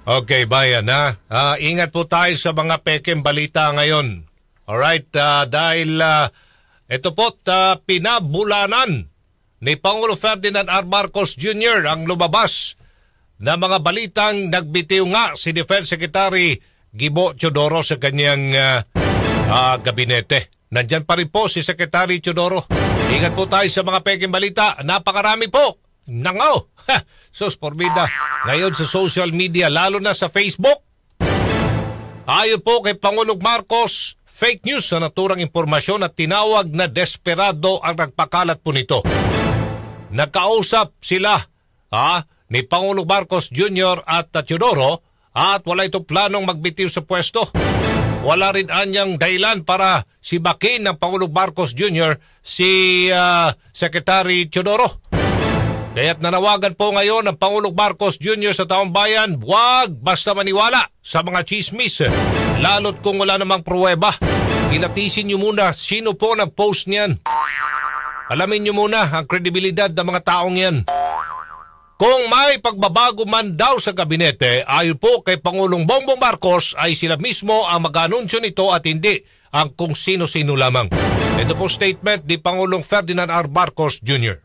Okay, bayan ha. Ingat po tayo sa mga pekeng balita ngayon. Alright, dahil ito po, pinabulanan ni Pangulo Ferdinand R. Marcos Jr. ang lumabas na mga balitang nagbitiw nga si Defense Secretary Gibo Teodoro sa kanyang gabinete. Nandyan pa rin po si Secretary Teodoro. Ingat po tayo sa mga pekeng balita. Napakarami po. Nangaw. Sus, porbida. Ngayon sa social media, lalo na sa Facebook. Ayon po kay Pangulong Marcos, fake news na naturang impormasyon at tinawag na desperado ang nagpakalat po nito. Nagkausap sila ni Pangulong Marcos Jr. at Teodoro at wala itong planong magbitiw sa pwesto. Wala rin anyang dahilan para sibakin ng Pangulong Marcos Jr. si Secretary Teodoro. Kaya't nanawagan po ngayon ng Pangulong Marcos Jr. sa taong bayan, huwag basta maniwala sa mga chismis, lalo't kung wala namang pruweba. Ilatisin nyo muna sino po nag-post niyan. Alamin nyo muna ang kredibilidad ng mga taong yan. Kung may pagbabago man daw sa gabinete, ayon po kay Pangulong Bongbong Marcos ay sila mismo ang mag-anunsyo nito at hindi ang kung sino-sino lamang. Ito po statement ni Pangulong Ferdinand R. Marcos Jr.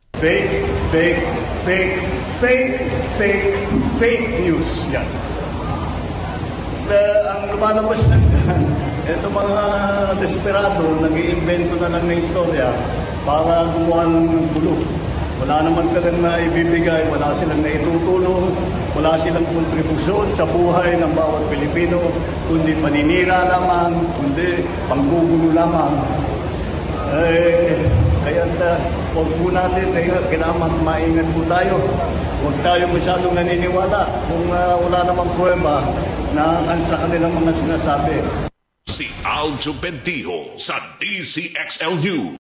Fake news yan. Ang lumalabas na ito mga desperado, nag-iimbento na lang ng istorya para gumawa ng gulo. Wala naman silang naibibigay, wala silang naitutulong, wala silang kontribusyon sa buhay ng bawat Pilipino, kundi paninira lamang, kundi panggugulo lamang. Kaya huwag po natin, kailangan maingat po tayo. Huwag tayo masyadong naniniwala kung wala namang pruweba na sa kanilang mga sinasabi. Si Aljo Bendijo sa DCXL News.